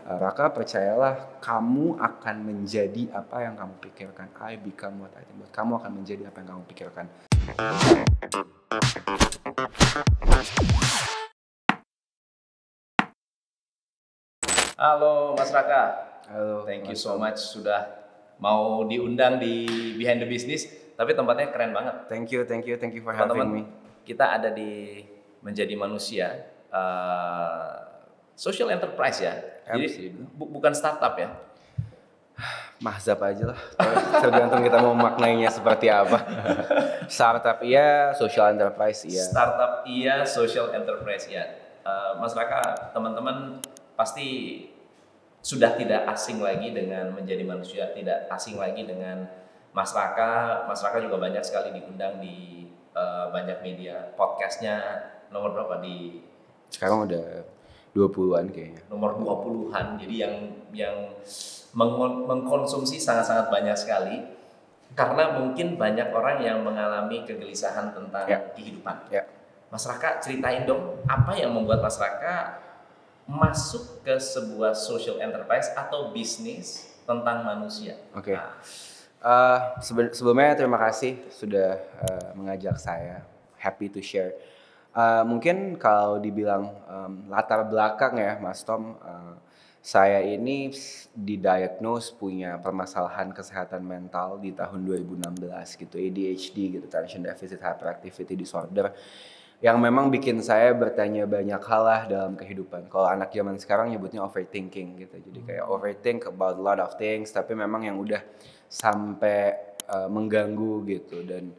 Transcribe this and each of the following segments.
Raka, percayalah, kamu akan menjadi apa yang kamu pikirkan. I become what I think. Kamu akan menjadi apa yang kamu pikirkan. Halo Mas Raka. Halo. Thank you so much sudah mau diundang di Behind the Business. Tapi tempatnya keren banget. Thank you for having me. Kita ada di Menjadi Manusia, social enterprise ya. Jadi bukan startup ya. Mahzab aja lah. Tergantung kita mau maknainya seperti apa. Startup iya, social enterprise iya. Startup iya, social enterprise iya. Mas Raka, teman-teman pasti sudah tidak asing lagi dengan Menjadi Manusia, tidak asing lagi dengan Mas Raka. Mas Raka juga banyak sekali diundang di banyak media. Podcastnya nomor berapa di? Sekarang udah 20-an kayaknya. Nomor 20-an. Jadi yang mengkonsumsi sangat-sangat banyak sekali. Karena mungkin banyak orang yang mengalami kegelisahan tentang kehidupan. Mas Raka, ceritain dong apa yang membuat Mas Raka masuk ke sebuah social enterprise atau bisnis tentang manusia. Oke. Sebelumnya terima kasih sudah mengajak saya. Happy to share. Mungkin kalau dibilang latar belakang ya Mas Tom, saya ini didiagnose punya permasalahan kesehatan mental di tahun 2016 gitu, ADHD gitu, Attention Deficit Hyperactivity Disorder, yang memang bikin saya bertanya banyak hal lah dalam kehidupan. Kalau anak zaman sekarang nyebutnya overthinking gitu, jadi kayak overthink about a lot of things, tapi memang yang udah sampai mengganggu gitu. Dan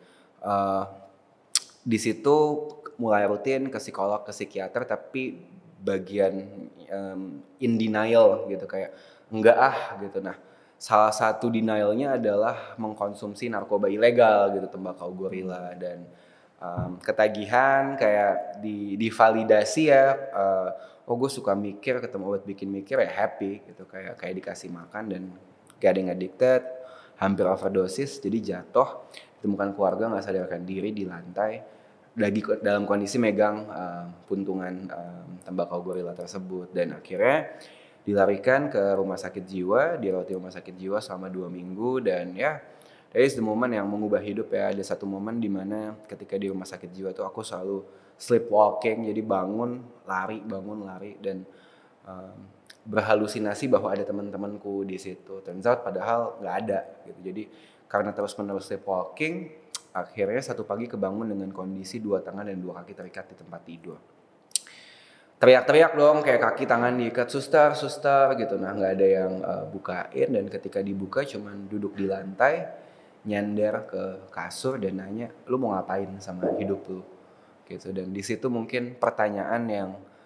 di situ mulai rutin ke psikolog, ke psikiater, tapi bagian in denial gitu, kayak enggak gitu. Nah, salah satu denialnya adalah mengkonsumsi narkoba ilegal gitu, tembakau gorila, dan ketagihan kayak divalidasi ya. Gue suka mikir, ketemu obat bikin mikir ya happy gitu, kayak dikasih makan dan getting addicted, hampir overdosis, jadi jatuh, ditemukan keluarga nggak sadarkan diri di lantai, lagi dalam kondisi megang puntungan tembakau gorila tersebut, dan akhirnya dilarikan ke rumah sakit jiwa, dirawat di rumah sakit jiwa selama 2 minggu, dan ya that is the moment yang mengubah hidup ya. Ada satu momen dimana ketika di rumah sakit jiwa tuh aku selalu sleepwalking, jadi bangun lari, dan berhalusinasi bahwa ada teman-temanku di situ. Turns out padahal nggak ada gitu. Jadi karena terus-menerus sleepwalking, akhirnya satu pagi kebangun dengan kondisi 2 tangan dan 2 kaki terikat di tempat tidur. Teriak-teriak dong, kayak kaki tangan diikat, suster gitu. Nah, nggak ada yang bukain, dan ketika dibuka cuman duduk di lantai, nyender ke kasur dan nanya, lu mau ngapain sama hidup lu gitu. Dan di situ mungkin pertanyaan yang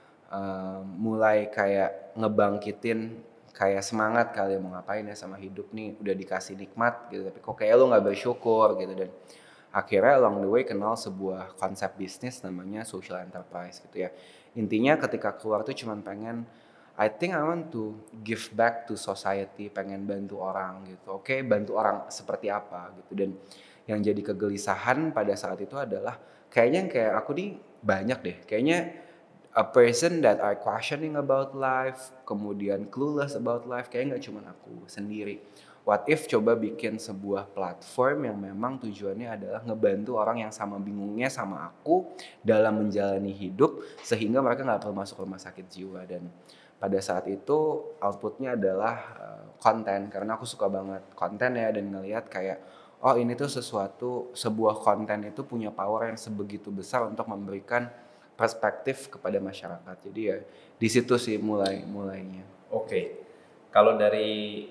mulai kayak ngebangkitin kayak semangat kali, mau ngapain ya sama hidup nih, udah dikasih nikmat gitu, tapi kok kayak lu nggak bersyukur gitu. Dan akhirnya along the way kenal sebuah konsep bisnis namanya social enterprise gitu ya. Intinya ketika keluar tuh cuman pengen, I think I want to give back to society, pengen bantu orang gitu. Oke, bantu orang seperti apa gitu. Dan yang jadi kegelisahan pada saat itu adalah kayaknya kayak aku nih banyak deh, kayaknya a person that are questioning about life, kemudian clueless about life, kayaknya gak cuma aku sendiri. What if coba bikin sebuah platform yang memang tujuannya adalah ngebantu orang yang sama bingungnya sama aku dalam menjalani hidup, sehingga mereka gak perlu masuk rumah sakit jiwa. Dan pada saat itu outputnya adalah konten, karena aku suka banget konten ya, dan ngelihat kayak oh ini tuh sebuah konten itu punya power yang sebegitu besar untuk memberikan perspektif kepada masyarakat. Jadi ya di situ sih mulainya. Oke. Kalau dari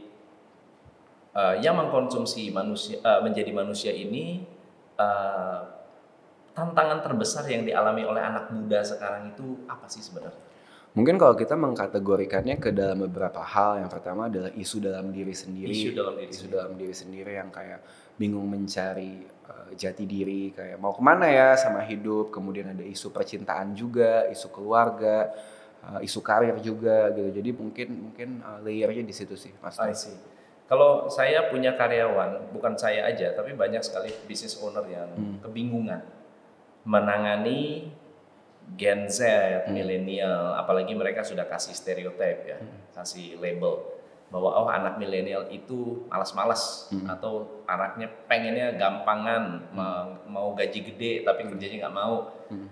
yang mengkonsumsi manusia, menjadi manusia ini, tantangan terbesar yang dialami oleh anak muda sekarang itu apa sih sebenarnya? Mungkin kalau kita mengkategorikannya ke dalam beberapa hal, yang pertama adalah isu dalam diri sendiri. Isu dalam diri sendiri yang kayak bingung mencari jati diri, kayak mau kemana ya sama hidup. Kemudian ada isu percintaan juga, isu keluarga, isu karir juga gitu. Jadi mungkin layernya di situ sih, Mas. I see. Kalau saya punya karyawan, bukan saya aja, tapi banyak sekali business owner yang kebingungan menangani Gen Z, milenial, apalagi mereka sudah kasih stereotip ya, kasih label bahwa oh anak milenial itu malas-malas atau anaknya pengennya gampangan, mau gaji gede tapi kerjanya nggak mau.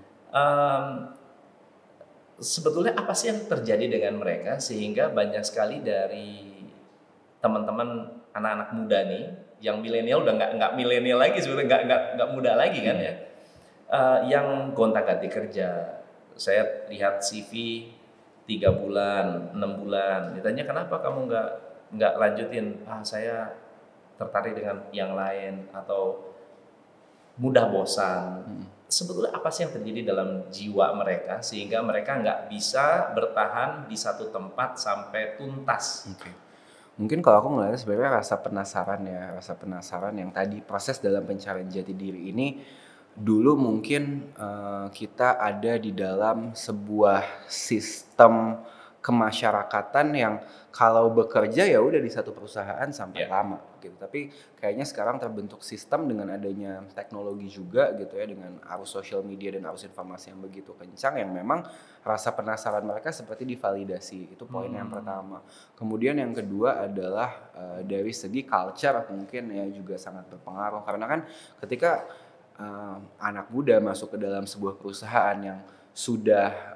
Sebetulnya apa sih yang terjadi dengan mereka sehingga banyak sekali dari teman-teman anak-anak muda nih yang milenial udah nggak milenial lagi sebetulnya nggak muda lagi kan ya, yang gonta-ganti kerja. Saya lihat CV 3 bulan, 6 bulan, ditanya kenapa kamu nggak lanjutin? Saya tertarik dengan yang lain atau mudah bosan. Sebetulnya apa sih yang terjadi dalam jiwa mereka sehingga mereka nggak bisa bertahan di satu tempat sampai tuntas? Okay. Mungkin kalau aku ngeliatnya sebenarnya rasa penasaran yang tadi proses dalam pencarian jati diri ini dulu mungkin kita ada di dalam sebuah sistem kemasyarakatan yang kalau bekerja ya udah di satu perusahaan sampai lama gitu. Tapi kayaknya sekarang terbentuk sistem dengan adanya teknologi juga gitu ya, dengan arus sosial media dan arus informasi yang begitu kencang yang memang rasa penasaran mereka seperti divalidasi. Itu poin yang pertama. Kemudian yang kedua adalah dari segi culture mungkin ya juga sangat berpengaruh karena kan ketika anak muda masuk ke dalam sebuah perusahaan yang sudah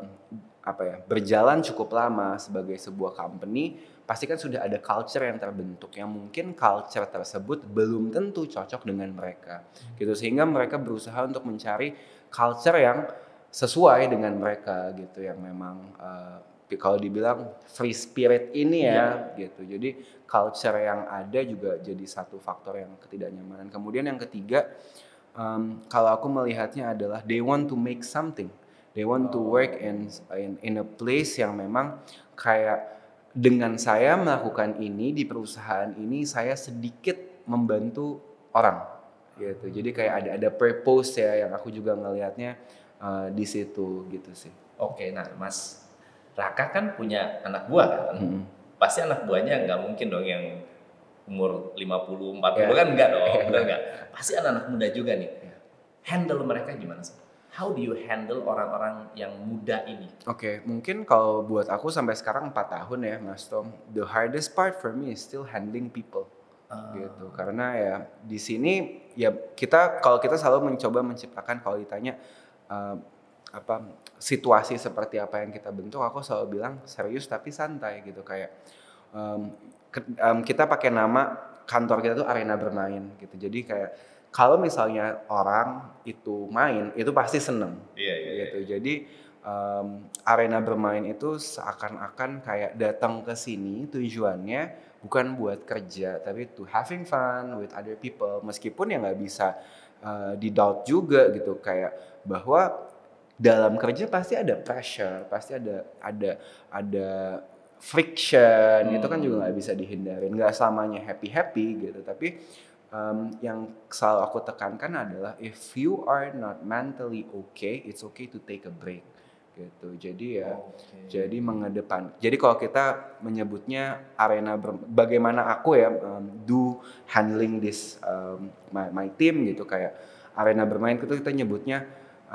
berjalan cukup lama sebagai sebuah company, pasti kan sudah ada culture yang terbentuk yang mungkin culture tersebut belum tentu cocok dengan mereka gitu, sehingga mereka berusaha untuk mencari culture yang sesuai dengan mereka gitu, yang memang kalau dibilang free spirit ini ya gitu. Jadi culture yang ada juga jadi satu faktor yang ketidaknyamanan. Kemudian yang ketiga, kalau aku melihatnya adalah they want to make something. They want to work in a place yang memang kayak dengan saya melakukan ini di perusahaan ini saya sedikit membantu orang gitu. Jadi kayak ada purpose ya yang aku juga ngelihatnya di situ gitu sih. Oke, nah Mas Raka kan punya anak buah kan? Pasti anak buahnya nggak mungkin dong yang umur 50, 40 kan enggak dong, benar enggak? Pasti anak-anak muda juga nih. Handle mereka gimana sih? How do you handle orang-orang yang muda ini? Oke, mungkin kalau buat aku sampai sekarang 4 tahun ya Mas Tom, the hardest part for me is still handling people. Gitu. Karena ya di sini ya kalau kita selalu mencoba menciptakan, kalau ditanya situasi seperti apa yang kita bentuk, aku selalu bilang serius tapi santai gitu, kayak kita pakai nama kantor kita tuh arena bermain gitu. Jadi kayak kalau misalnya orang itu main, itu pasti seneng gitu. Jadi arena bermain itu seakan-akan kayak datang ke sini tujuannya bukan buat kerja, tapi to having fun with other people. Meskipun ya nggak bisa di-doubt juga gitu, kayak bahwa dalam kerja pasti ada pressure, pasti ada friction, itu kan juga nggak bisa dihindarin. Nggak selamanya happy gitu, tapi yang selalu aku tekankan adalah if you are not mentally okay, it's okay to take a break gitu. Jadi ya, jadi mengedepan. Jadi kalau kita menyebutnya arena bagaimana aku ya do handling this my team gitu, kayak arena bermain itu kita nyebutnya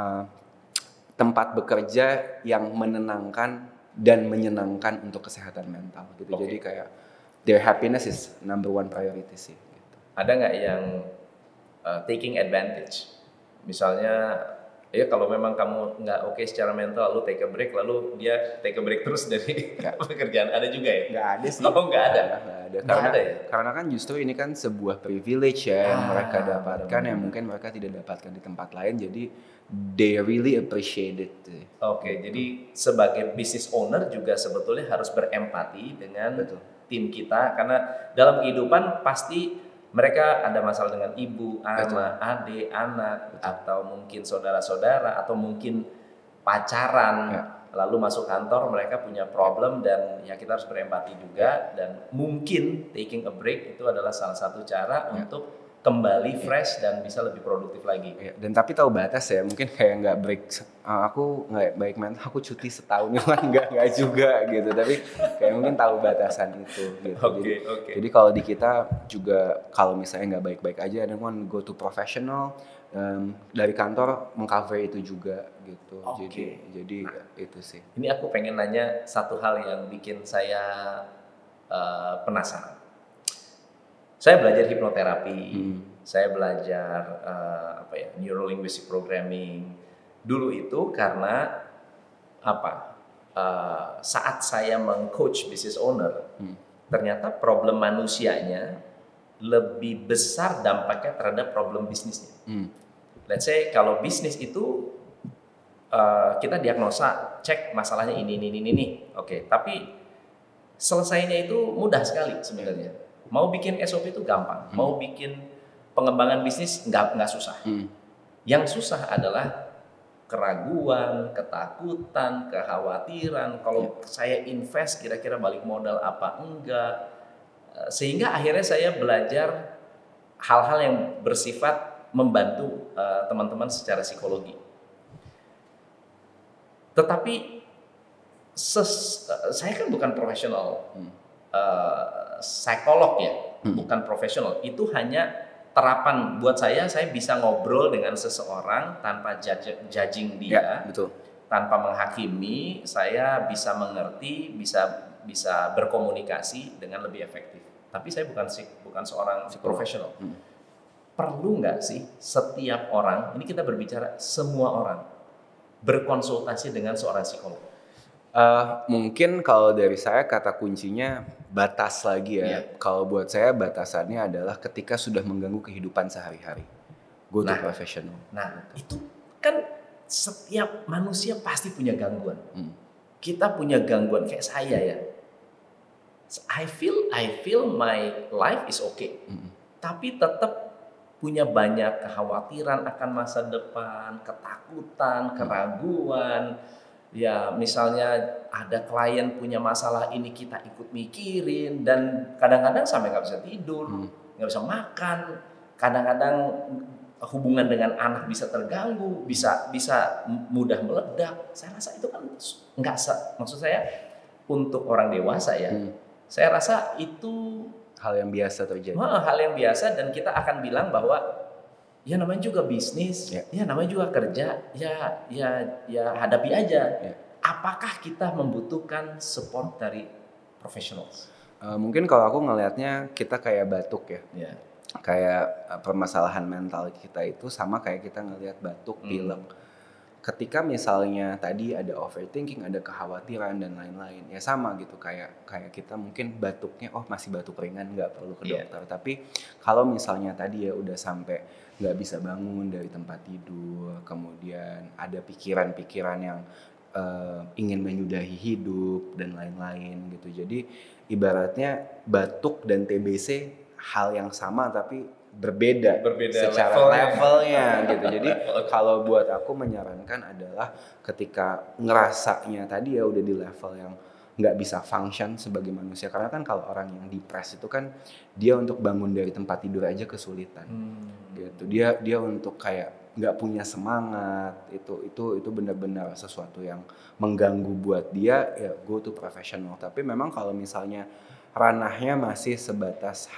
tempat bekerja yang menenangkan dan menyenangkan untuk kesehatan mental gitu. Jadi kayak their happiness is number one priority sih. Ada nggak yang taking advantage? Misalnya, ya kalau memang kamu nggak oke secara mental, lalu take a break, lalu dia take a break terus dari pekerjaan. Ada juga ya? Nggak ada sih. Oh, nggak ada? Karena kan justru ini kan sebuah privilege ya yang mereka dapatkan, yang mungkin mereka tidak dapatkan di tempat lain. Jadi they really appreciate it. Oke, jadi sebagai business owner juga sebetulnya harus berempati dengan tim kita, karena dalam kehidupan pasti mereka ada masalah dengan ibu, adik, anak, atau mungkin saudara-saudara, atau mungkin pacaran. Lalu masuk kantor mereka punya problem, dan ya kita harus berempati juga. Dan mungkin taking a break itu adalah salah satu cara untuk kembali fresh dan bisa lebih produktif lagi. Dan tapi tahu batas ya, mungkin kayak nggak break, aku nggak baik mental, aku cuti setahun kan nggak juga gitu, tapi kayak mungkin tahu batasan itu gitu. Jadi kalau di kita juga kalau misalnya nggak baik-baik aja, I don't want go to professional, dari kantor mengcover itu juga gitu. Oke. Jadi itu sih. Ini aku pengen nanya satu hal yang bikin saya penasaran. Saya belajar hipnoterapi, saya belajar neuro-linguistic programming. Dulu itu karena saat saya meng-coach business owner, ternyata problem manusianya lebih besar dampaknya terhadap problem bisnisnya. Let's say kalau bisnis itu kita diagnosa, cek masalahnya ini. Oke, tapi selesainya itu mudah sekali sebenarnya. Mau bikin SOP itu gampang, mau bikin pengembangan bisnis nggak susah. Yang susah adalah keraguan, ketakutan, kekhawatiran. Kalau saya invest kira-kira balik modal apa enggak. Sehingga akhirnya saya belajar hal-hal yang bersifat membantu teman-teman secara psikologi. Tetapi saya kan bukan profesional psikolog ya, bukan profesional. Itu hanya terapan buat saya bisa ngobrol dengan seseorang tanpa judging dia, betul. Tanpa menghakimi. Saya bisa mengerti, bisa berkomunikasi dengan lebih efektif. Tapi saya bukan seorang profesional. Perlu nggak sih setiap orang, ini kita berbicara semua orang, berkonsultasi dengan seorang psikolog? Mungkin kalau dari saya kata kuncinya batas lagi ya. Kalau buat saya batasannya adalah ketika sudah mengganggu kehidupan sehari-hari. Go to professional. Nah, itu kan setiap manusia pasti punya gangguan. Kita punya gangguan kayak saya ya. I feel my life is okay. Tapi tetap punya banyak kekhawatiran akan masa depan, ketakutan, keraguan. Ya misalnya ada klien punya masalah ini kita ikut mikirin, dan kadang-kadang sampai nggak bisa tidur, nggak bisa makan, kadang-kadang hubungan dengan anak bisa terganggu, bisa mudah meledak. Saya rasa itu kan maksud saya untuk orang dewasa ya. Saya rasa itu hal yang biasa terjadi. Hal yang biasa, dan kita akan bilang bahwa ya namanya juga bisnis, ya namanya juga kerja, ya hadapi aja. Apakah kita membutuhkan support dari profesional? Mungkin kalau aku ngelihatnya kita kayak batuk ya. Kayak permasalahan mental kita itu sama kayak kita ngelihat batuk, pilek. Ketika misalnya tadi ada overthinking, ada kekhawatiran dan lain-lain, ya sama gitu kayak kita mungkin batuknya masih batuk ringan, nggak perlu ke dokter. Tapi kalau misalnya tadi ya udah sampai nggak bisa bangun dari tempat tidur, kemudian ada pikiran-pikiran yang ingin menyudahi hidup dan lain-lain gitu. Jadi ibaratnya batuk dan TBC hal yang sama tapi berbeda secara levelnya gitu. Jadi kalau buat aku menyarankan adalah ketika ngerasanya tadi ya udah di level yang nggak bisa function sebagai manusia, karena kan kalau orang yang depres itu kan dia untuk bangun dari tempat tidur aja kesulitan gitu. Dia untuk kayak nggak punya semangat, itu benar-benar sesuatu yang mengganggu buat dia, ya go to professional. Tapi memang kalau misalnya ranahnya masih sebatas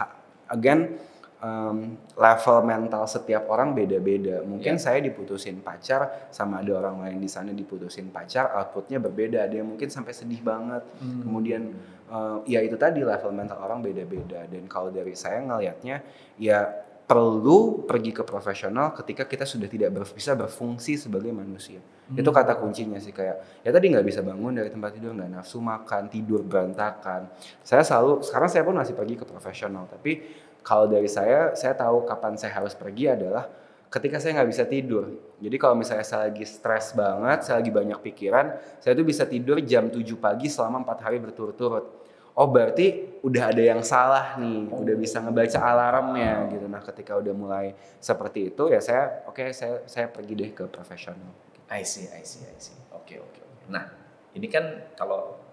level mental setiap orang beda-beda. Mungkin saya diputusin pacar sama ada orang lain di sana diputusin pacar, outputnya berbeda. Ada yang mungkin sampai sedih banget. Kemudian ya itu tadi level mental orang beda-beda. Dan kalau dari saya ngelihatnya ya perlu pergi ke profesional ketika kita sudah tidak bisa berfungsi sebagai manusia. Itu kata kuncinya sih, kayak ya tadi nggak bisa bangun dari tempat tidur, nggak nafsu makan, tidur berantakan. Sekarang saya pun masih pergi ke profesional, tapi kalau dari saya tahu kapan saya harus pergi adalah ketika saya nggak bisa tidur. Jadi kalau misalnya saya lagi stres banget, saya lagi banyak pikiran, saya tuh bisa tidur jam 7 pagi selama 4 hari berturut-turut. Oh berarti udah ada yang salah nih, udah bisa ngebaca alarmnya gitu. Nah ketika udah mulai seperti itu ya saya pergi deh ke profesional. I see. Oke. Nah ini kan kalau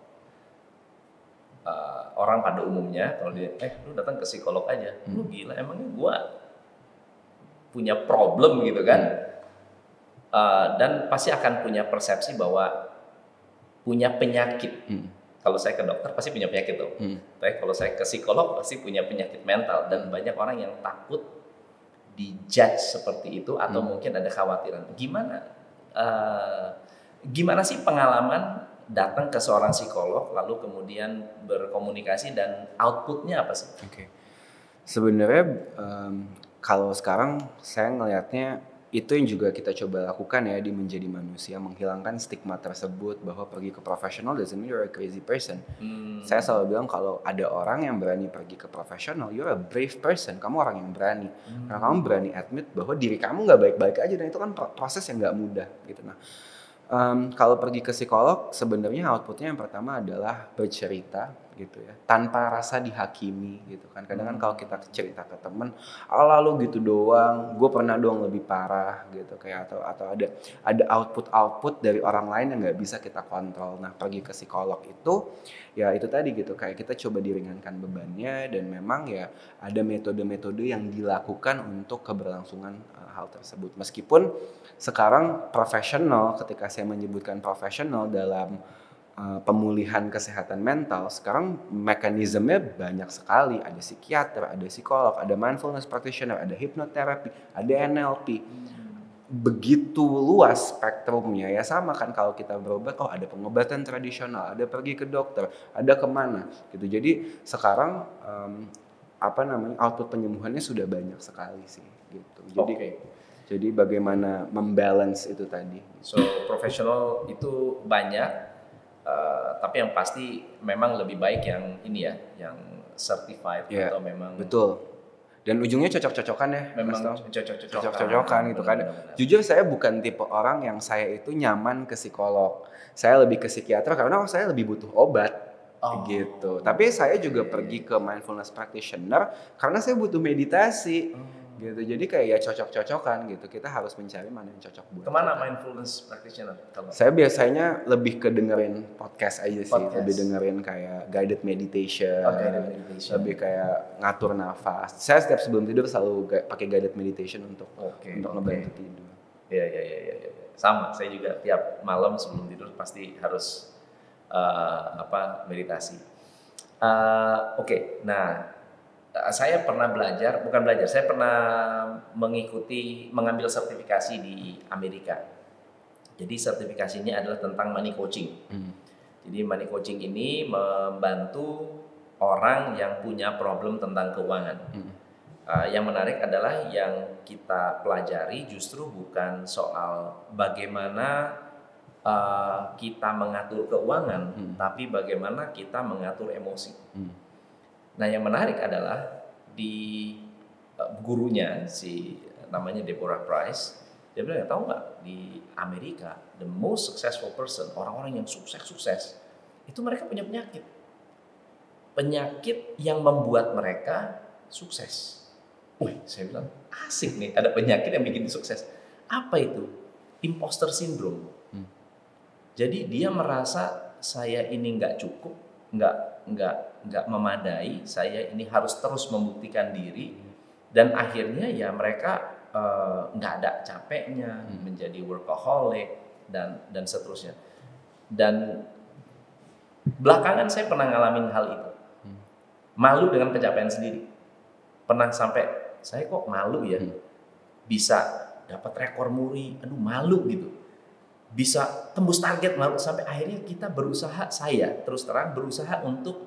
orang pada umumnya kalau dia lu datang ke psikolog aja, lu gila, emangnya gua punya problem gitu kan. Dan pasti akan punya persepsi bahwa punya penyakit. Kalau saya ke dokter pasti punya penyakit tapi kalau saya ke psikolog pasti punya penyakit mental. Dan banyak orang yang takut dijudge seperti itu atau mungkin ada khawatiran. Gimana sih pengalaman datang ke seorang psikolog lalu kemudian berkomunikasi dan outputnya apa sih? Sebenarnya kalau sekarang saya ngelihatnya itu yang juga kita coba lakukan ya di Menjadi Manusia, menghilangkan stigma tersebut bahwa pergi ke profesional doesn't mean you're a crazy person. Saya selalu bilang kalau ada orang yang berani pergi ke profesional, you're a brave person, kamu orang yang berani. Karena kamu berani admit bahwa diri kamu nggak baik-baik aja, dan itu kan proses yang nggak mudah gitu. Nah, kalau pergi ke psikolog sebenarnya outputnya yang pertama adalah bercerita gitu ya, tanpa rasa dihakimi gitu kan. Kadang kan kalau kita cerita ke temen, lalu gitu doang, gue pernah doang lebih parah gitu kayak, atau ada output dari orang lain yang nggak bisa kita kontrol. Nah, pergi ke psikolog itu ya itu tadi gitu, kayak kita coba diringankan bebannya, dan memang ya ada metode-metode yang dilakukan untuk keberlangsungan hal tersebut. Meskipun sekarang profesional, ketika saya menyebutkan profesional dalam pemulihan kesehatan mental, sekarang mekanismenya banyak sekali. Ada psikiater, ada psikolog, ada mindfulness practitioner, ada hipnoterapi, ada NLP. Begitu luas spektrumnya. Ya sama kan kalau kita berobat, ada pengobatan tradisional, ada pergi ke dokter, ada kemana gitu. Jadi sekarang output penyembuhannya sudah banyak sekali sih gitu. Jadi bagaimana membalance itu tadi. So profesional itu banyak. Tapi yang pasti memang lebih baik yang ini ya, yang certified atau memang betul. Dan ujungnya cocok-cocokan ya. Memang cocok-cocokan gitu kan. Jujur saya bukan tipe orang yang saya itu nyaman ke psikolog. Saya lebih ke psikiater karena saya lebih butuh obat gitu. Tapi saya juga pergi ke mindfulness practitioner karena saya butuh meditasi. Gitu. Jadi kayak ya cocok-cocokan gitu. Kita harus mencari mana yang cocok buat kemana kita. Mindfulness practitioner? Saya biasanya lebih ke dengerin podcast aja sih. Lebih dengerin kayak guided meditation. Lebih kayak ngatur nafas. Saya setiap sebelum tidur selalu pakai guided meditation untuk ngebantu tidur. Iya. Sama, saya juga tiap malam sebelum tidur pasti harus meditasi. Nah, saya pernah saya pernah mengambil sertifikasi di Amerika. Jadi sertifikasinya adalah tentang money coaching. Jadi money coaching ini membantu orang yang punya problem tentang keuangan. Yang menarik adalah yang kita pelajari justru bukan soal bagaimana kita mengatur keuangan, tapi bagaimana kita mengatur emosi. Nah, yang menarik adalah di gurunya namanya Deborah Price, dia bilang, tahu nggak, di Amerika the most successful person, orang-orang yang sukses itu mereka punya penyakit yang membuat mereka sukses. Saya bilang asik nih, ada penyakit yang bikin sukses. Apa itu? Imposter syndrome. Jadi dia merasa saya ini nggak cukup, nggak memadai, saya ini harus terus membuktikan diri, dan akhirnya ya mereka nggak ada capeknya, menjadi workaholic dan seterusnya. Dan belakangan saya pernah ngalamin hal itu, malu dengan pencapaian sendiri, pernah sampai saya kok malu ya, bisa dapat rekor muri, malu gitu, bisa tembus target malu, sampai akhirnya kita saya terus terang berusaha untuk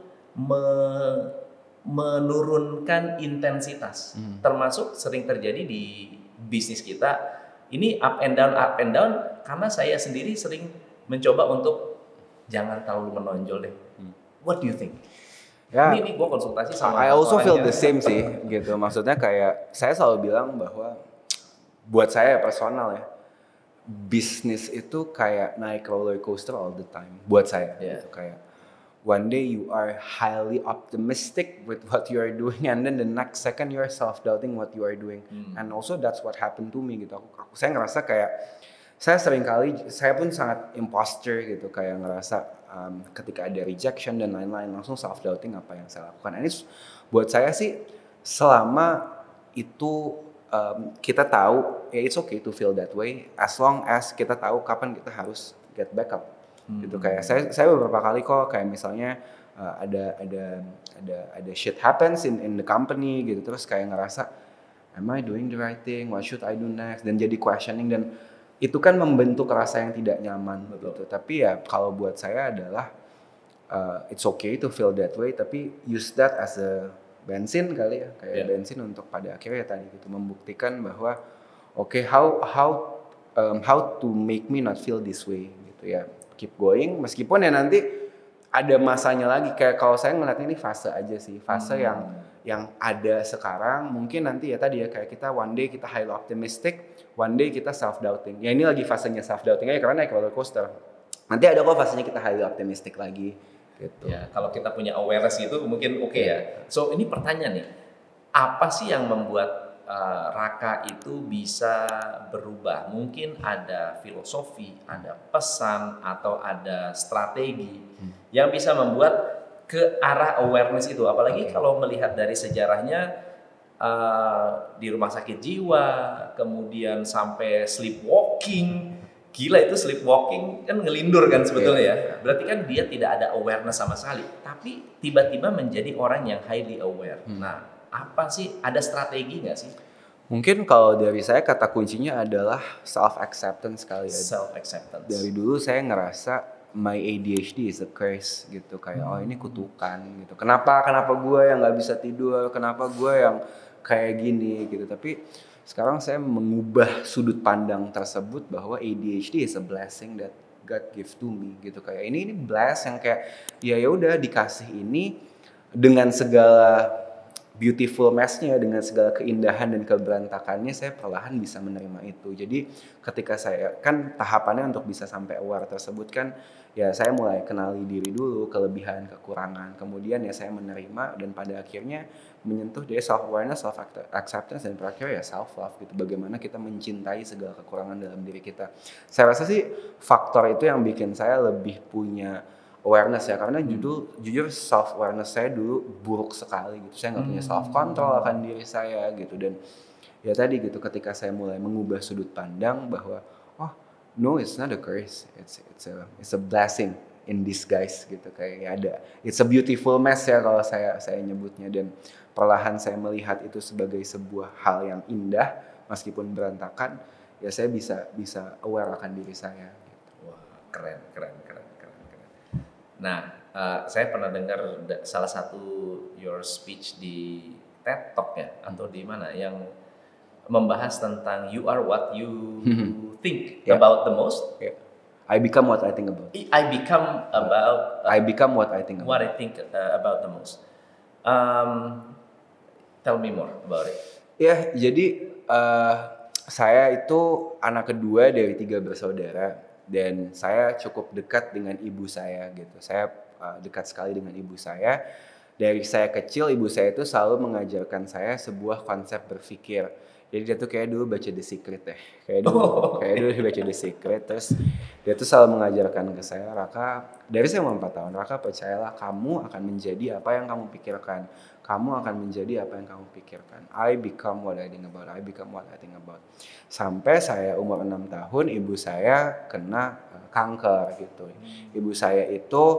menurunkan intensitas, termasuk sering terjadi di bisnis kita ini up and down karena saya sendiri sering mencoba untuk jangan terlalu menonjol deh. What do you think? Ya, ini gue konsultasi sama I also feel the same sih gitu. Maksudnya kayak saya selalu bilang bahwa buat saya personal ya, bisnis itu kayak naik roller coaster all the time buat saya gitu. Kayak one day you are highly optimistic with what you are doing, and then the next second you are self-doubting what you are doing. And also that's what happened to me gitu. Saya ngerasa kayak saya pun sangat imposter gitu, kayak ngerasa ketika ada rejection dan lain-lain langsung self-doubting apa yang saya lakukan. Ini buat saya sih selama itu kita tahu ya it's okay to feel that way, as long as kita tahu kapan kita harus get back up. Gitu. Kayak saya beberapa kali kok kayak misalnya ada shit happens in the company gitu, terus kayak ngerasa am I doing the right thing, what should I do next, dan jadi questioning, dan itu kan membentuk rasa yang tidak nyaman gitu. Tapi ya kalau buat saya adalah it's okay to feel that way, tapi use that as a bensin kali ya, kayak bensin untuk pada akhirnya tadi gitu membuktikan bahwa okay, how to make me not feel this way gitu ya, keep going meskipun ya nanti ada masanya lagi. Kayak kalau saya ngeliatnya ini fase aja sih, fase yang ada sekarang, mungkin nanti ya tadi ya kayak kita one day kita highly optimistic, one day kita self doubting. Ya ini lagi fasenya self doubting aja karena naik roller coaster. Nanti ada kok fasenya kita highly optimistic lagi gitu. Ya, kalau kita punya awareness itu mungkin oke ya. So ini pertanyaan nih, apa sih yang membuat Raka itu bisa berubah? Mungkin ada filosofi, ada pesan, atau ada strategi yang bisa membuat ke arah awareness itu. Apalagi kalau melihat dari sejarahnya di rumah sakit jiwa, kemudian sampai sleepwalking. Gila itu sleepwalking kan ngelindur kan sebetulnya ya. Berarti kan dia tidak ada awareness sama sekali. Tapi tiba-tiba menjadi orang yang highly aware. Nah, apa sih, ada strategi nggak sih? Mungkin kalau dari saya kata kuncinya adalah self acceptance kali ya. Self acceptance. Dari dulu saya ngerasa my ADHD is a curse gitu, kayak oh ini kutukan gitu. Kenapa gue yang nggak bisa tidur? Kenapa gue yang kayak gini gitu? Tapi sekarang saya mengubah sudut pandang tersebut bahwa ADHD is a blessing that God give to me gitu. Kayak ini bless yang kayak ya udah dikasih ini dengan segala beautiful mess-nya, dengan segala keindahan dan keberantakannya, saya perlahan bisa menerima itu. Jadi ketika saya, kan tahapannya untuk bisa sampai aware tersebut kan, ya saya mulai kenali diri dulu, kelebihan, kekurangan, kemudian ya saya menerima, dan pada akhirnya menyentuh dari self-awareness, self-acceptance, dan terakhir ya self-love gitu. Bagaimana kita mencintai segala kekurangan dalam diri kita. Saya rasa sih faktor itu yang bikin saya lebih punya awareness ya, karena jujur self awareness saya dulu buruk sekali gitu. Saya nggak punya self control akan diri saya gitu, dan ya tadi gitu ketika saya mulai mengubah sudut pandang bahwa oh no, it's not a curse, it's a blessing in disguise gitu, kayak ada it's a beautiful mess ya kalau saya nyebutnya, dan perlahan saya melihat itu sebagai sebuah hal yang indah meskipun berantakan, ya saya bisa aware akan diri saya gitu. Wah, keren. Nah, saya pernah dengar salah satu your speech di TED Talk ya, atau di mana, yang membahas tentang you are what you think about the most. I become what I think about. I become what I think about. What I think about the most. Tell me more about it. Ya, jadi saya itu anak kedua dari 3 bersaudara. Dan saya cukup dekat dengan ibu saya gitu. Saya dekat sekali dengan ibu saya. Dari saya kecil, ibu saya itu selalu mengajarkan saya sebuah konsep berpikir. Jadi dia tuh kayak dulu baca The Secret ya. Kayak dulu baca The Secret. Terus dia tuh selalu mengajarkan ke saya, Raka, dari saya umur 4 tahun, Raka percayalah kamu akan menjadi apa yang kamu pikirkan. Kamu akan menjadi apa yang kamu pikirkan. I become what I think about. I become what I think about. Sampai saya umur 6 tahun, ibu saya kena kanker gitu. Ibu saya itu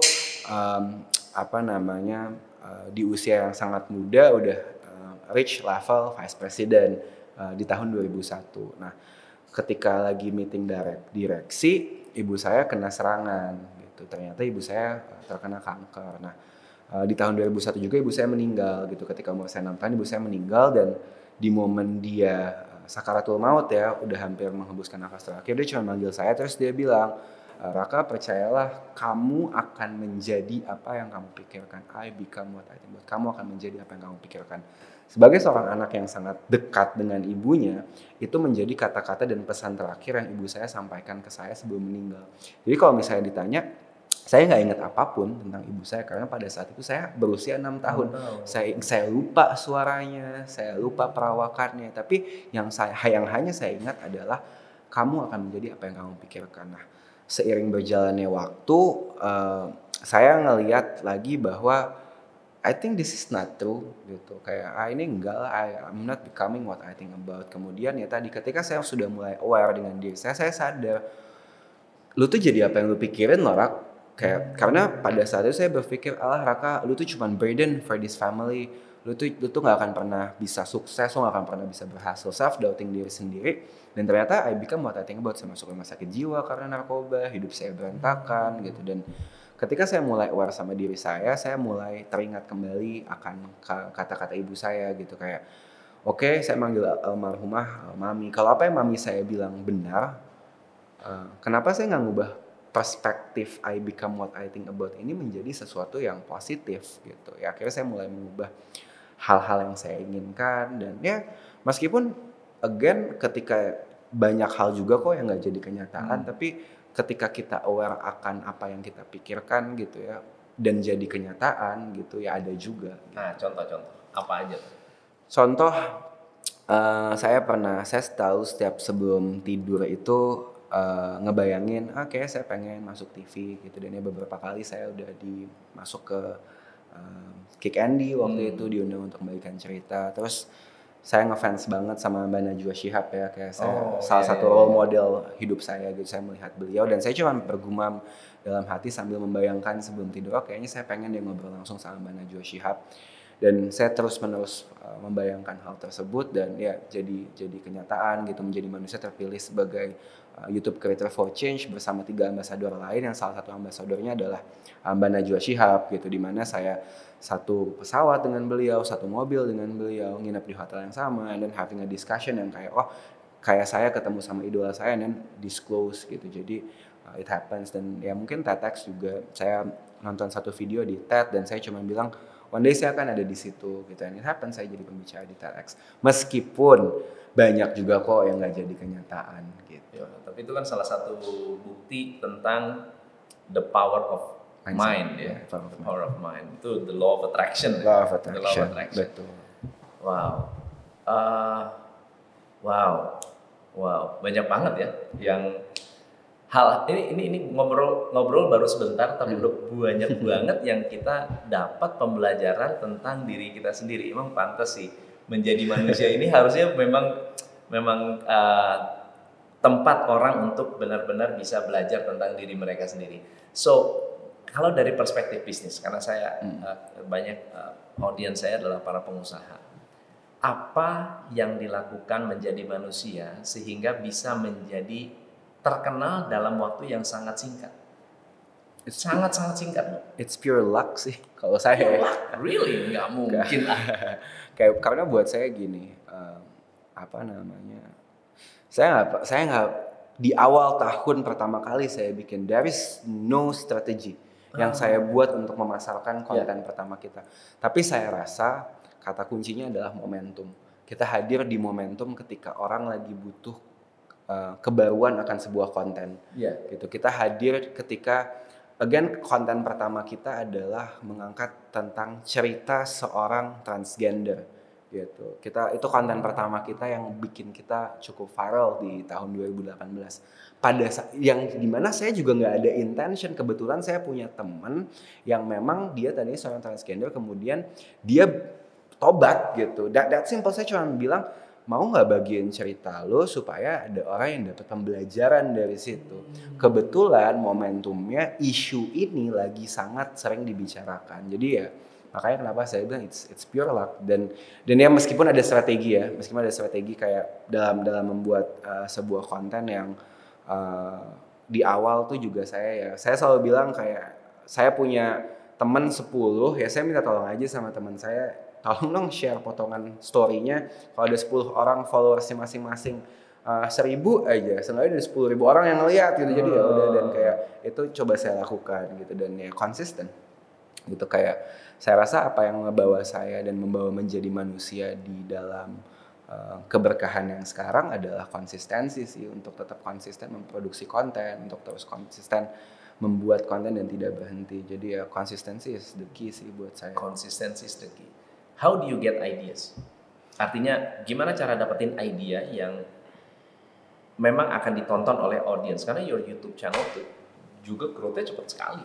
di usia yang sangat muda udah reach level vice president di tahun 2001. Nah, ketika lagi meeting direksi, ibu saya kena serangan gitu. Ternyata ibu saya terkena kanker. Nah, di tahun 2001 juga ibu saya meninggal gitu. Ketika umur saya 6 tahun ibu saya meninggal, dan di momen dia sakaratul maut ya, udah hampir menghembuskan nafas terakhir, dia cuma manggil saya, terus dia bilang, Raka percayalah kamu akan menjadi apa yang kamu pikirkan. I become what I think about. Kamu akan menjadi apa yang kamu pikirkan. Sebagai seorang anak yang sangat dekat dengan ibunya, itu menjadi kata-kata dan pesan terakhir yang ibu saya sampaikan ke saya sebelum meninggal. Jadi kalau misalnya ditanya, saya nggak ingat apapun tentang ibu saya karena pada saat itu saya berusia 6 tahun. Saya lupa suaranya, saya lupa perawakannya. Tapi yang hanya saya ingat adalah kamu akan menjadi apa yang kamu pikirkan. Nah, seiring berjalannya waktu, saya ngelihat lagi bahwa I think this is not true gitu. Kayak ini enggak lah, I'm not becoming what I think about. Kemudian ya tadi ketika saya sudah mulai aware dengan diri saya sadar, lu tuh jadi apa yang lu pikirin loh, Rak. Kayak karena pada saat itu saya berpikir, alah Raka, lu tuh cuman burden for this family, lu tuh nggak akan pernah bisa sukses, lu nggak akan pernah bisa berhasil, self doubting diri sendiri. Dan ternyata I become what I think about. Saya masuk rumah sakit jiwa karena narkoba, hidup saya berantakan gitu. Dan ketika saya mulai aware sama diri saya mulai teringat kembali akan kata-kata ibu saya gitu, kayak oke, saya manggil almarhumah mami, kalau apa yang mami saya bilang benar, kenapa saya nggak ngubah perspektif I become what I think about ini menjadi sesuatu yang positif gitu ya. Akhirnya saya mulai mengubah hal-hal yang saya inginkan. Dan ya meskipun again ketika banyak hal juga kok yang nggak jadi kenyataan, tapi ketika kita aware akan apa yang kita pikirkan gitu ya dan jadi kenyataan gitu ya, ada juga. Nah, contoh-contoh apa aja tuh? Contoh, saya tahu setiap sebelum tidur itu ngebayangin, kayak saya pengen masuk TV gitu. Dan ya beberapa kali saya udah masuk ke Kick Andy waktu itu, diundang untuk membagikan cerita. Terus saya ngefans banget sama Mbak Najwa Shihab ya, kayak saya salah satu role model hidup saya gitu. Saya melihat beliau dan saya cuma bergumam dalam hati sambil membayangkan sebelum tidur, kayaknya saya pengen deh ngobrol langsung sama Mbak Najwa Shihab. Dan saya terus-menerus membayangkan hal tersebut dan ya jadi kenyataan gitu, menjadi manusia terpilih sebagai YouTube Creator for Change bersama 3 ambasador lain, yang salah satu ambasadornya adalah Mbak Najwa Shihab gitu, di mana saya satu pesawat dengan beliau, satu mobil dengan beliau, nginep di hotel yang sama, dan having a discussion yang kayak saya ketemu sama idola saya dan disclose gitu. Jadi it happens. Dan ya mungkin TEDx juga, saya nonton satu video di TED dan saya cuma bilang one day saya akan ada di situ gitu. And it happens, saya jadi pembicara di TEDx. Meskipun banyak juga kok yang nggak jadi kenyataan gitu. Ya, tapi itu kan salah satu bukti tentang the power of mind ya. Power of mind. Itu the law of attraction. Law of attraction. Betul. Wow. Wow. Banyak banget ya yang hal ini ngobrol baru sebentar, tapi udah banyak banget yang kita dapat pembelajaran tentang diri kita sendiri. Emang pantas sih menjadi manusia ini harusnya memang tempat orang untuk benar-benar bisa belajar tentang diri mereka sendiri. So kalau dari perspektif bisnis, karena saya banyak audiens saya adalah para pengusaha, apa yang dilakukan menjadi manusia sehingga bisa menjadi terkenal dalam waktu yang sangat singkat? Sangat singkat. It's pure luck sih kalau saya. Really? Nggak mungkin lah. Kayak karena buat saya gini, saya nggak di awal tahun pertama kali saya bikin, there is no strategy yang saya buat untuk memasarkan konten pertama kita. Tapi saya rasa kata kuncinya adalah momentum. Kita hadir di momentum ketika orang lagi butuh kebaruan akan sebuah konten. Gitu. Kita hadir ketika konten pertama kita adalah mengangkat tentang cerita seorang transgender. Gitu. Itu konten pertama kita yang bikin kita cukup viral di tahun 2018. Yang dimana saya juga nggak ada intention, kebetulan saya punya teman yang memang dia tadinya seorang transgender, kemudian dia tobat gitu. That simple. Saya cuma bilang, mau nggak bagiin cerita lo supaya ada orang yang dapat pembelajaran dari situ. Kebetulan momentumnya isu ini lagi sangat sering dibicarakan. Jadi ya makanya kenapa saya bilang it's pure luck. Dan ya meskipun ada strategi kayak dalam membuat sebuah konten yang di awal tuh juga saya selalu bilang kayak saya punya teman 10 ya, saya minta tolong aja sama teman saya, tolong dong share potongan story-nya. Kalau ada 10 orang followersnya masing-masing 1.000 aja, seenggaknya ada 10.000 orang yang ngeliat gitu. Jadi ya udah, dan kayak itu coba saya lakukan gitu, dan ya konsisten gitu. Kayak saya rasa apa yang membawa saya dan membawa menjadi manusia di dalam keberkahan yang sekarang adalah konsistensi sih, untuk tetap konsisten memproduksi konten, untuk terus konsisten membuat konten dan tidak berhenti. Jadi ya konsistensi is the key sih buat saya. Konsistensi is the key. How do you get ideas? Artinya gimana cara dapetin idea yang memang akan ditonton oleh audience? Karena your YouTube channel tuh juga growth-nya cepat sekali.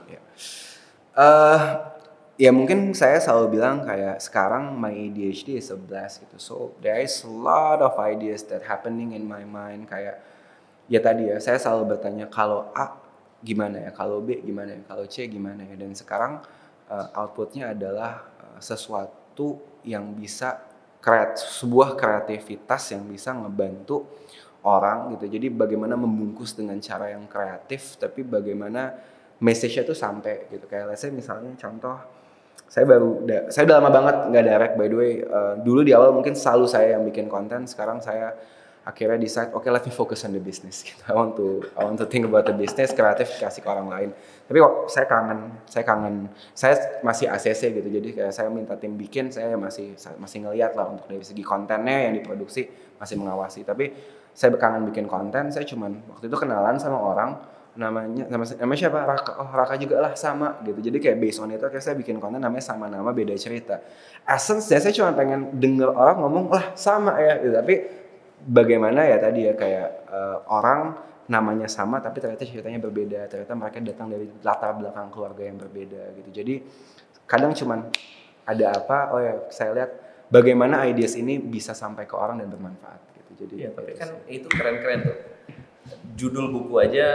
Ya mungkin saya selalu bilang kayak sekarang my ADHD is a blast gitu. So there is a lot of ideas that happening in my mind. Kayak ya tadi ya, saya selalu bertanya, kalau A gimana ya, kalau B gimana ya, kalau C gimana ya, dan sekarang outputnya adalah sesuatu yang bisa sebuah kreativitas yang bisa ngebantu orang gitu. Jadi bagaimana membungkus dengan cara yang kreatif, tapi bagaimana message-nya tuh sampai gitu. Kayak let's say misalnya contoh, saya udah lama banget nggak direct by the way. Dulu di awal mungkin selalu saya yang bikin konten, sekarang saya akhirnya decide, okay, let me focus on the business gitu. I want to think about the business, kreatif kasih ke orang lain. Tapi kok saya masih ACC gitu. Jadi kayak saya minta tim bikin, saya masih ngelihat lah untuk dari segi kontennya yang diproduksi, masih mengawasi. Tapi saya kangen bikin konten. Saya cuman waktu itu kenalan sama orang, namanya siapa? Raka. Oh, Raka juga lah, sama gitu. Jadi kayak based on itu kayak saya bikin konten namanya Sama Nama Beda Cerita. Essence-nya saya cuma pengen denger orang ngomong lah sama ya gitu. Tapi bagaimana ya tadi ya kayak orang namanya sama tapi ternyata ceritanya berbeda, ternyata mereka datang dari latar belakang keluarga yang berbeda gitu. Jadi kadang cuman ada apa, oh ya saya lihat bagaimana ideas ini bisa sampai ke orang dan bermanfaat gitu. Jadi ya, tapi kan itu keren-kren tuh. Judul buku aja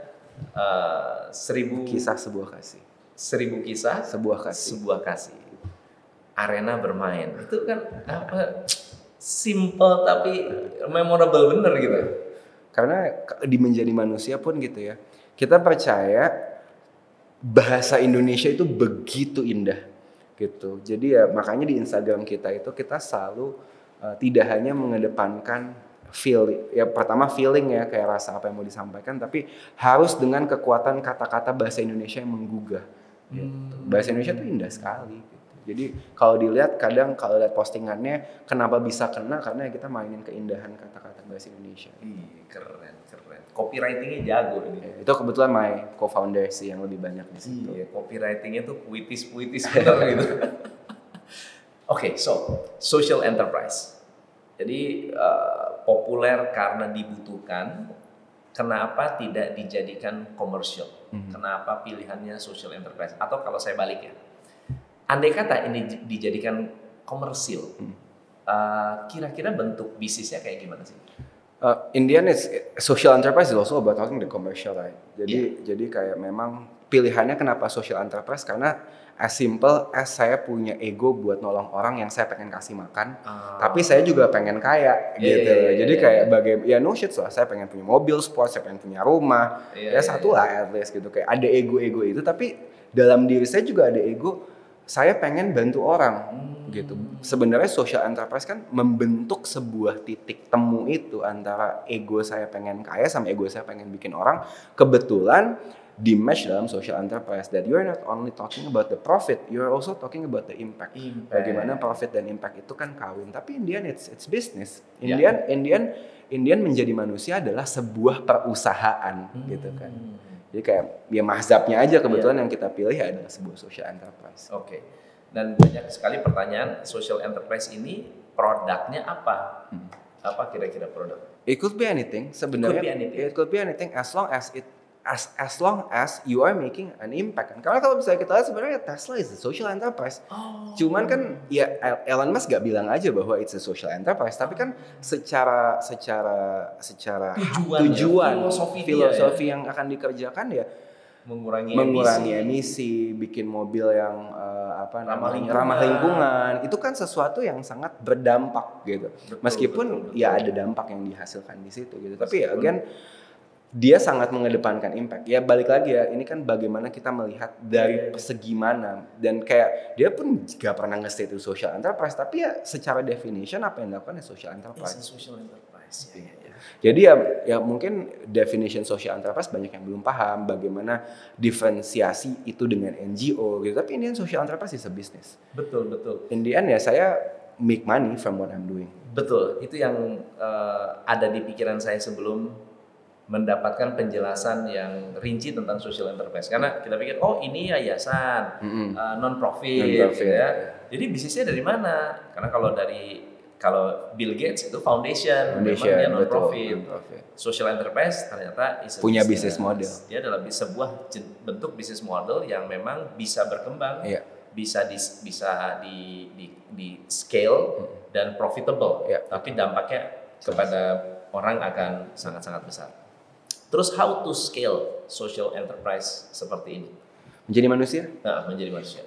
1000 kisah sebuah kasih. 1000 kisah sebuah kasih. Arena bermain. Itu kan apa, simple tapi memorable bener gitu. Karena di menjadi manusia pun gitu ya, kita percaya bahasa Indonesia itu begitu indah gitu. Jadi ya makanya di Instagram kita itu kita selalu tidak hanya mengedepankan pertama feeling ya, kayak rasa apa yang mau disampaikan, tapi harus dengan kekuatan kata-kata bahasa Indonesia yang menggugah gitu. Bahasa Indonesia itu indah sekali gitu. Jadi kalau dilihat kadang kalau lihat postingannya kenapa bisa kena, karena kita mainin keindahan kata-kata bahasa Indonesia. Keren. Copywritingnya jago ini. Ya, itu kebetulan my co-founder sih yang lebih banyak di situ. Iya, copywritingnya tuh puitis bener gitu. Oke, social enterprise. Jadi populer karena dibutuhkan. Kenapa tidak dijadikan komersial? Kenapa pilihannya social enterprise? Atau kalau saya balik ya, andai kata ini dijadikan komersil, kira-kira bentuk bisnisnya kayak gimana sih? In the end, social enterprise is also about talking the commercial, right? Jadi kayak memang pilihannya kenapa social enterprise, karena as simple as saya punya ego buat nolong orang yang saya pengen kasih makan, tapi saya juga pengen kaya gitu. Jadi kayak no shit lah, saya pengen punya mobil sport, saya pengen punya rumah, satu lah at least gitu. Kayak ada ego itu, tapi dalam diri saya juga ada ego, saya pengen bantu orang gitu. Sebenarnya social enterprise kan membentuk sebuah titik temu itu antara ego saya pengen kaya sama ego saya pengen bikin orang. Kebetulan di match dalam social enterprise that you're not only talking about the profit, you're also talking about the impact. Bagaimana profit dan impact itu kan kawin, tapi in the end it's business. In the end menjadi manusia adalah sebuah perusahaan gitu kan. Jadi kayak ya mazhabnya aja kebetulan yang kita pilih adalah sebuah social enterprise. Oke. Dan banyak sekali pertanyaan, social enterprise ini produknya apa? Apa kira-kira produk? It could be anything sebenarnya. It could be anything as long as you are making an impact. Karena kalau misalnya kita lihat sebenarnya Tesla is a social enterprise. Cuman kan ya Elon Musk gak bilang aja bahwa it's a social enterprise, tapi kan secara tujuan filosofi yang akan dikerjakan ya mengurangi emisi, bikin mobil yang ramah lingkungan. Itu kan sesuatu yang sangat berdampak gitu. Meskipun ya ada dampak yang dihasilkan di situ gitu. Tapi ya again, dia sangat mengedepankan impact. Ya balik lagi ya, ini kan bagaimana kita melihat dari segi mana. Dan kayak dia pun gak pernah nge-state itu social enterprise, tapi ya secara definition apa yang dilakukan ya social enterprise. Social enterprise. Jadi ya mungkin definition social enterprise banyak yang belum paham bagaimana diferensiasi itu dengan NGO gitu. Tapi in the end social enterprise is a business. Betul. In the end ya saya make money from what I'm doing. Betul. Itu yang ada di pikiran saya sebelum mendapatkan penjelasan yang rinci tentang social enterprise. Karena kita pikir, oh ini yayasan, non-profit gitu ya. Jadi bisnisnya dari mana? Karena kalau Bill Gates itu foundation memang dia non-profit. Social enterprise ternyata punya bisnis model. Dia adalah sebuah bentuk bisnis model yang memang bisa berkembang, bisa di scale dan profitable. Tapi dampaknya kepada orang akan sangat-sangat besar. Terus how to scale social enterprise seperti ini? Menjadi manusia? Nah, menjadi manusia.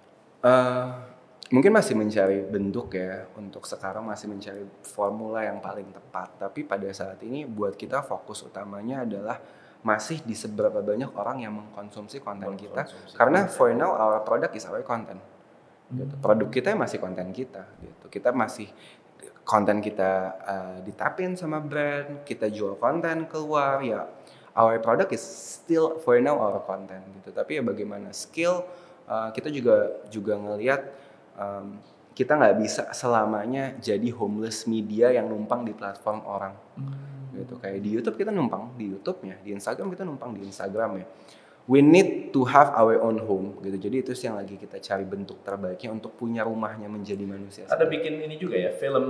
Mungkin masih mencari bentuk ya, untuk sekarang masih mencari formula yang paling tepat. Tapi pada saat ini buat kita fokus utamanya adalah masih di seberapa banyak orang yang mengkonsumsi konten kita. Karena for now our product is our content. Gitu. Produk kita masih konten kita. Gitu. Kita masih konten kita ditapin sama brand, kita jual konten keluar ya. Our product is still for now our content gitu. Tapi ya bagaimana skill kita juga ngelihat kita nggak bisa selamanya jadi homeless media yang numpang di platform orang. Gitu. Kayak di YouTube kita numpang di YouTube-nya, di Instagram kita numpang di Instagram-nya. We need to have our own home gitu. Jadi itu sih yang lagi kita cari bentuk terbaiknya untuk punya rumahnya menjadi manusia. Ada bikin ini juga ya, film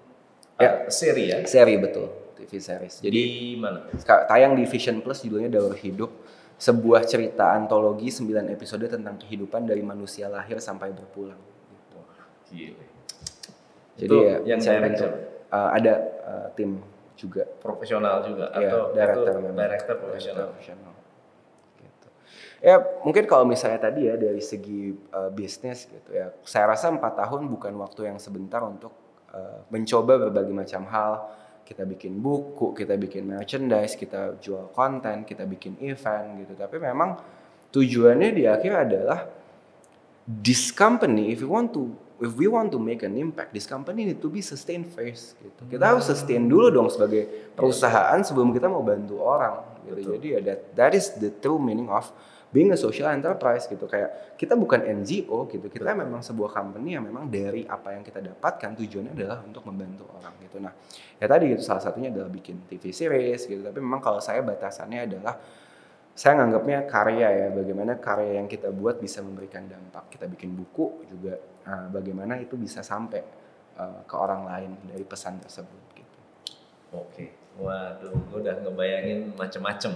seri ya? Seri betul, TV series. Jadi di mana? Tayang di Vision Plus, judulnya Daur Hidup. Sebuah cerita antologi 9 episode tentang kehidupan dari manusia lahir sampai berpulang. Gitu. Gila. Jadi itu ya yang director? Ada tim juga. Profesional juga? Ya, atau director profesional? Gitu. Ya mungkin kalau misalnya tadi ya dari segi bisnis gitu ya, saya rasa 4 tahun bukan waktu yang sebentar untuk mencoba berbagai macam hal. Kita bikin buku, kita bikin merchandise, kita jual konten, kita bikin event gitu. Tapi memang tujuannya di akhir adalah this company, if we want to make an impact, this company need to be sustained first gitu. Kita harus sustain dulu dong sebagai perusahaan sebelum kita mau bantu orang gitu. Jadi ya that is the true meaning of being a social enterprise gitu. Kayak kita bukan NGO gitu, kita memang sebuah company yang memang dari apa yang kita dapatkan tujuannya adalah untuk membantu orang gitu. Nah ya tadi gitu, salah satunya adalah bikin TV series gitu. Tapi memang kalau saya batasannya adalah saya nganggapnya karya ya, bagaimana karya yang kita buat bisa memberikan dampak. Kita bikin buku juga, bagaimana itu bisa sampai ke orang lain dari pesan tersebut gitu. Oke. Waduh, gue udah ngebayangin macem-macem.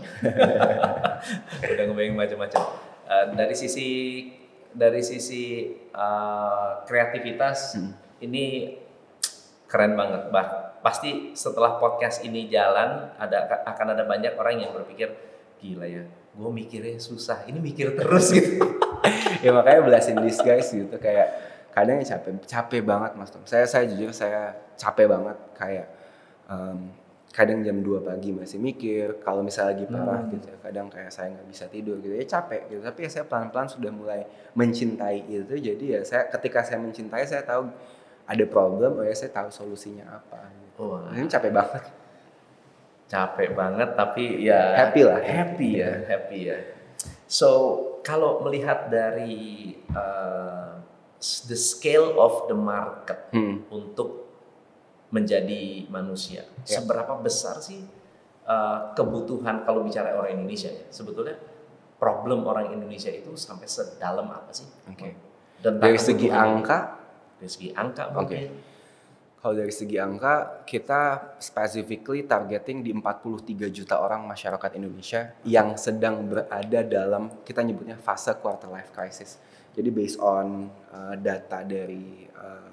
Dari sisi kreativitas ini keren banget. Pasti setelah podcast ini jalan akan ada banyak orang yang berpikir, gila ya, gue mikirnya susah, ini mikir terus gitu. Ya makanya blessing this guys gitu, kayak kadang capek banget Mas Tom. Saya jujur saya capek banget, kayak kadang jam 2 pagi masih mikir, kalau misalnya lagi parah gitu ya, kadang kayak saya nggak bisa tidur gitu ya, capek gitu. Tapi ya saya pelan-pelan sudah mulai mencintai itu. Jadi ya ketika saya mencintai, saya tahu ada problem, saya tahu solusinya apa gitu. Ini capek banget tapi ya happy ya. So kalau melihat dari the scale of the market untuk menjadi manusia, seberapa besar sih kebutuhan kalau bicara orang Indonesia ya? Sebetulnya problem orang Indonesia itu sampai sedalam apa sih? Dan dari segi angka mungkin. Kalau dari segi angka, kita specifically targeting di 43 juta orang masyarakat Indonesia yang sedang berada dalam, kita nyebutnya fase quarter life crisis. Jadi based on data dari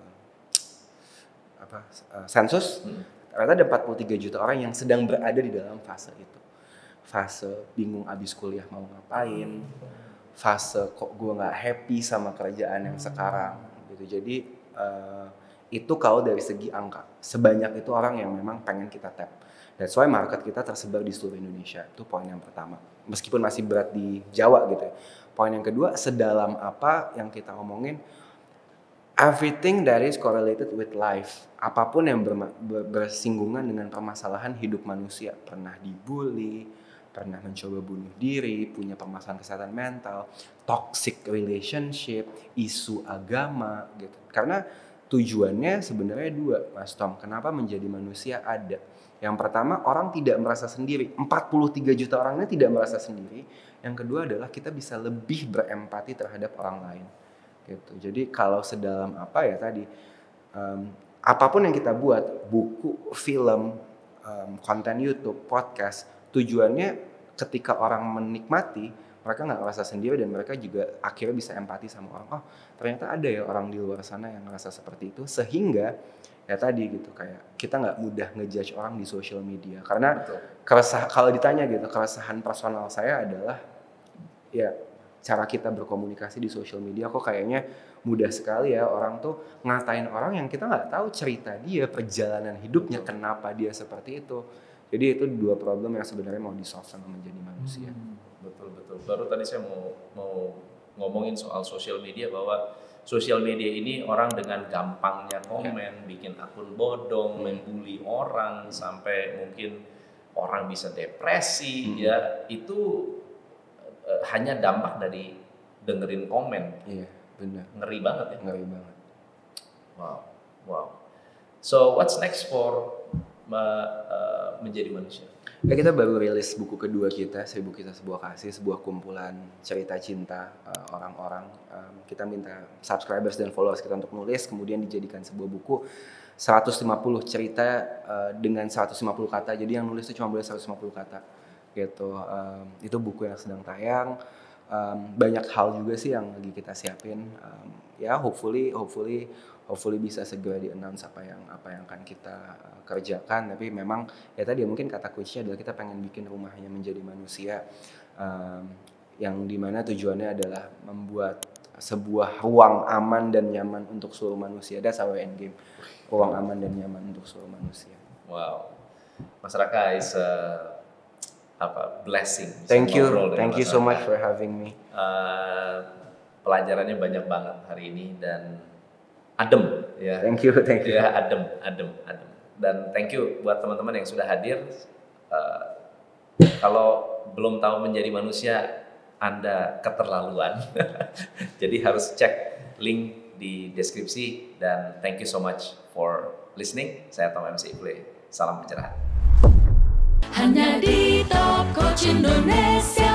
sensus, ternyata ada 43 juta orang yang sedang berada di dalam fase itu. Fase bingung abis kuliah mau ngapain, fase kok gue nggak happy sama kerjaan yang sekarang gitu. Jadi itu kalau dari segi angka, sebanyak itu orang yang memang pengen kita tap. That's why market kita tersebar di seluruh Indonesia. Itu poin yang pertama. Meskipun masih berat di Jawa gitu ya. Poin yang kedua, sedalam apa yang kita ngomongin, everything that is correlated with life. Apapun yang bersinggungan dengan permasalahan hidup manusia. Pernah dibully, pernah mencoba bunuh diri, punya permasalahan kesehatan mental, toxic relationship, isu agama gitu. Karena tujuannya sebenarnya 2, Mas Tom. Kenapa menjadi manusia ada? Yang pertama, orang tidak merasa sendiri. 43 juta orang ini tidak merasa sendiri. Yang kedua adalah kita bisa lebih berempati terhadap orang lain. Gitu. Jadi kalau sedalam apa ya tadi, apapun yang kita buat, buku, film, konten YouTube, podcast, tujuannya ketika orang menikmati, mereka nggak ngerasa sendiri dan mereka juga akhirnya bisa empati sama orang. Oh ternyata ada ya orang di luar sana yang ngerasa seperti itu, sehingga ya tadi gitu kayak kita nggak mudah ngejudge orang di social media karena kalau ditanya gitu keresahan personal saya adalah ya cara kita berkomunikasi di social media kok kayaknya mudah sekali ya orang tuh ngatain orang yang kita nggak tahu cerita dia, perjalanan hidupnya, kenapa dia seperti itu. Jadi itu dua problem yang sebenarnya mau di-solve sama menjadi manusia. Betul. Baru tadi saya mau ngomongin soal social media, bahwa social media ini orang dengan gampangnya komen, bikin akun bodong, membuli orang, sampai mungkin orang bisa depresi, ya itu hanya dampak dari dengerin komen. Iya, benar. Ngeri banget ya. Ngeri banget. Wow. So what's next for menjadi manusia? Ya, kita baru rilis buku kedua kita, Seribu Kisah Sebuah Kasih, sebuah kumpulan cerita cinta orang-orang. Kita minta subscribers dan followers kita untuk nulis, kemudian dijadikan sebuah buku 150 cerita dengan 150 kata. Jadi yang nulis itu cuma boleh 150 kata. Gitu. Itu buku yang sedang tayang. Banyak hal juga sih yang lagi kita siapin. Ya hopefully bisa segera di-announce apa yang akan kita kerjakan. Tapi memang ya tadi mungkin kata kunci adalah kita pengen bikin Rumahnya Menjadi Manusia, yang dimana tujuannya adalah membuat sebuah ruang aman dan nyaman untuk seluruh manusia. That's our end game. Ruang aman dan nyaman untuk seluruh manusia. Wow, Mas Raka is blessing. Thank you so much for having me. Pelajarannya banyak banget hari ini dan adem ya. Thank you. Ya, adem. Dan thank you buat teman-teman yang sudah hadir. Kalau belum tahu menjadi manusia, Anda keterlaluan. Jadi harus cek link di deskripsi, dan thank you so much for listening. Saya Tom MC Ifle. Salam pencerahan. Hanya di Top Coach Indonesia.